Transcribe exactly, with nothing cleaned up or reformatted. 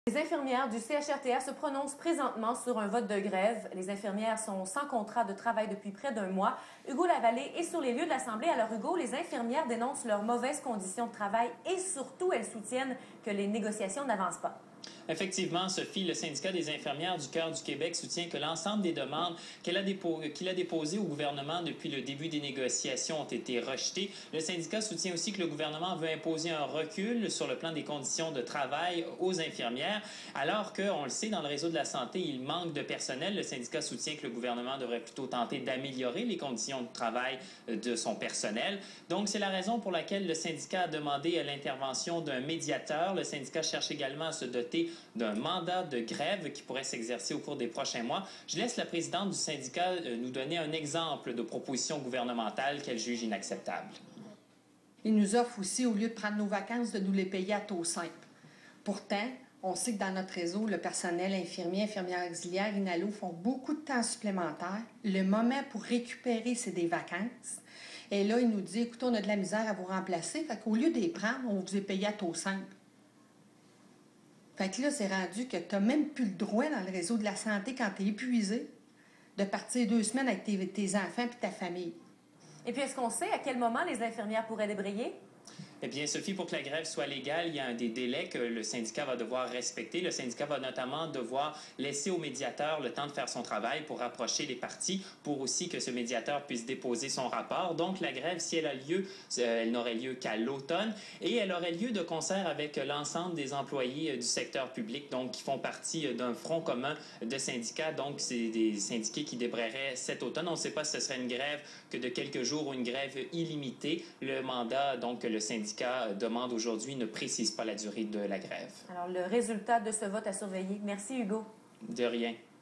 Les infirmières du C H R T A se prononcent présentement sur un vote de grève. Les infirmières sont sans contrat de travail depuis près d'un mois. Hugo Lavallée est sur les lieux de l'Assemblée. Alors Hugo, les infirmières dénoncent leurs mauvaises conditions de travail et surtout, elles soutiennent que les négociations n'avancent pas. Effectivement, Sophie, le syndicat des infirmières du Cœur du Québec soutient que l'ensemble des demandes qu'elle a dépo qu'il a déposées au gouvernement depuis le début des négociations ont été rejetées. Le syndicat soutient aussi que le gouvernement veut imposer un recul sur le plan des conditions de travail aux infirmières, alors qu'on le sait, dans le réseau de la santé, il manque de personnel. Le syndicat soutient que le gouvernement devrait plutôt tenter d'améliorer les conditions de travail de son personnel. Donc, c'est la raison pour laquelle le syndicat a demandé l'intervention d'un médiateur. Le syndicat cherche également à se doter d'un mandat de grève qui pourrait s'exercer au cours des prochains mois. Je laisse la présidente du syndicat nous donner un exemple de proposition gouvernementale qu'elle juge inacceptable. Il nous offre aussi, au lieu de prendre nos vacances, de nous les payer à taux simple. Pourtant, on sait que dans notre réseau, le personnel infirmier, infirmière auxiliaire, Inalo font beaucoup de temps supplémentaire. Le moment pour récupérer, c'est des vacances. Et là, il nous dit, écoutez, on a de la misère à vous remplacer. Fait qu'au lieu de les prendre, on vous est payé à taux simple. Fait que là, c'est rendu que tu n'as même plus le droit dans le réseau de la santé, quand tu es épuisé, de partir deux semaines avec tes, tes enfants et ta famille. Et puis, est-ce qu'on sait à quel moment les infirmières pourraient débrayer? Eh bien, Sophie, pour que la grève soit légale, il y a un des délais que le syndicat va devoir respecter. Le syndicat va notamment devoir laisser au médiateur le temps de faire son travail pour rapprocher les parties, pour aussi que ce médiateur puisse déposer son rapport. Donc, la grève, si elle a lieu, elle n'aurait lieu qu'à l'automne et elle aurait lieu de concert avec l'ensemble des employés du secteur public, donc qui font partie d'un front commun de syndicats. Donc, c'est des syndiqués qui débraieraient cet automne. On ne sait pas si ce serait une grève que de quelques jours ou une grève illimitée. Le mandat, donc, que le syndicat demande aujourd'hui ne précise pas la durée de la grève. Alors, le résultat de ce vote à surveiller. Merci, Hugo. De rien.